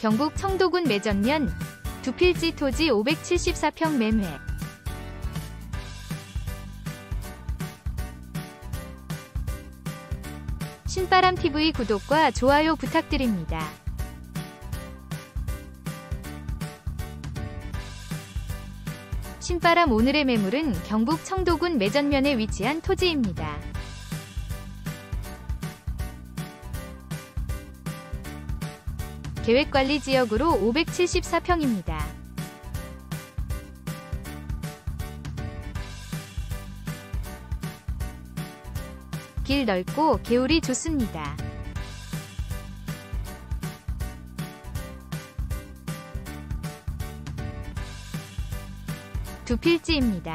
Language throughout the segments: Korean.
경북 청도군 매전면 두 필지 토지 574평 매매. 신바람TV 구독과 좋아요 부탁드립니다. 신바람 오늘의 매물은 경북 청도군 매전면에 위치한 토지입니다. 계획관리지역으로 574평입니다. 길 넓고 개울이 좋습니다. 두 필지입니다.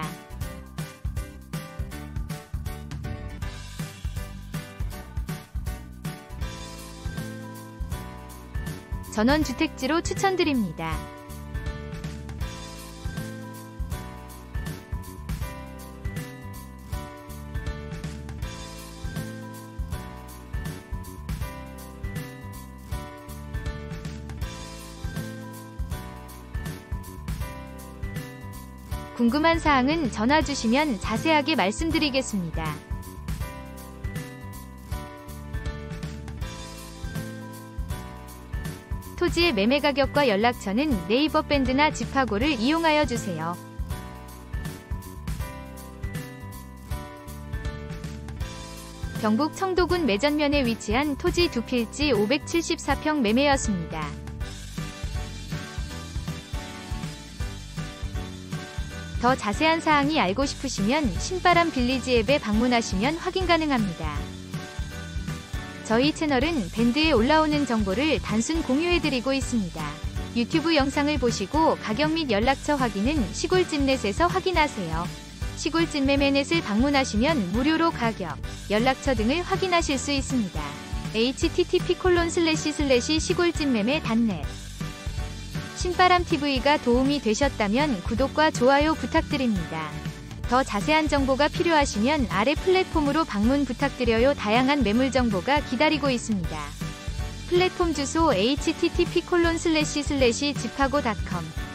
전원주택지로 추천드립니다. 궁금한 사항은 전화 주시면 자세하게 말씀드리겠습니다. 토지의 매매 가격과 연락처는 네이버 밴드나 지파고를 이용하여 주세요. 경북 청도군 매전면에 위치한 토지 두 필지 574평 매매였습니다. 더 자세한 사항이 알고 싶으시면 신바람 빌리지 앱에 방문하시면 확인 가능합니다. 저희 채널은 밴드에 올라오는 정보를 단순 공유해드리고 있습니다. 유튜브 영상을 보시고 가격 및 연락처 확인은 시골집넷에서 확인하세요. 시골집매매넷을 방문하시면 무료로 가격, 연락처 등을 확인하실 수 있습니다. http://시골집매매.net 신바람TV가 도움이 되셨다면 구독과 좋아요 부탁드립니다. 더 자세한 정보가 필요하시면 아래 플랫폼으로 방문 부탁드려요. 다양한 매물 정보가 기다리고 있습니다. 플랫폼 주소 http://지파고.com